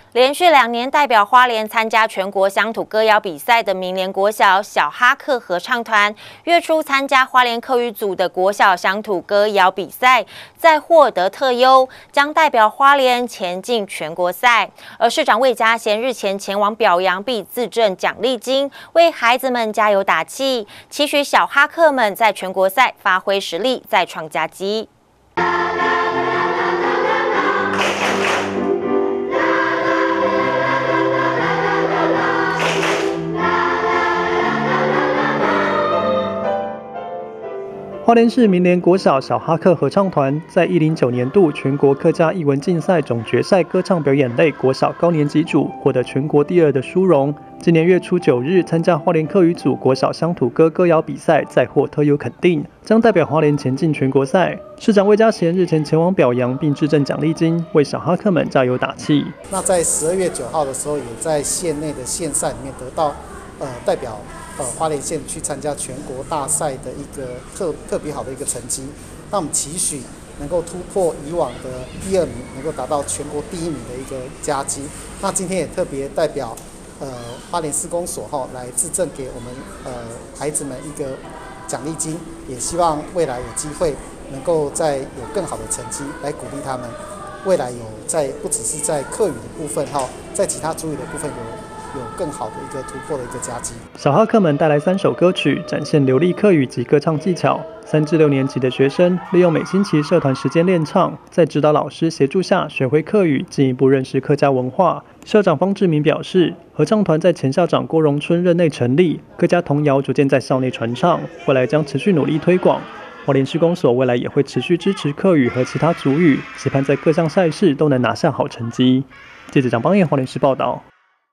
连续2年代表花莲参加全国乡土歌谣比赛的明莲国小小哈克合唱团，月初参加花莲客语组的国小乡土歌谣比赛，再获得特优，将代表花莲前进全国赛。而市长魏家贤日前前往表扬并自赠奖励金，为孩子们加油打气，期许小哈克们在全国赛发挥实力，再创佳绩。 花莲市明莲国小小哈克合唱团在109年度全国客家艺文竞赛总决赛歌唱表演类国小高年级组获得全国第2的殊荣。今年月初9日参加花莲客语组国小乡土歌歌谣比赛，再获特优肯定，将代表花莲前进全国赛。市长魏家贤日前前往表扬并致赠奖励金，为小哈克们加油打气。 那在12月9号的时候，也在县内的县赛里面得到代表花莲县去参加全国大赛的一个特别好的一个成绩。那我们期许能够突破以往的第2名，能够达到全国第1名的一个佳绩。那今天也特别代表花莲市公所来致赠给我们孩子们一个奖励金，也希望未来有机会能够再有更好的成绩来鼓励他们，未来不只是在客语的部分在其他族语的部分有更好的一个突破的一个佳绩。 小哈克们带来3首歌曲，展现流利客语及歌唱技巧。3至6年级的学生利用每星期社团时间练唱，在指导老师协助下学会客语，进一步认识客家文化。校长方志明表示，合唱团在前校长郭荣春任内成立，客家童谣逐渐在校内传唱，未来将持续努力推广。花莲市公所未来也会持续支持客语和其他族语，期盼在各项赛事都能拿下好成绩。记者蒋邦彦花莲市报道。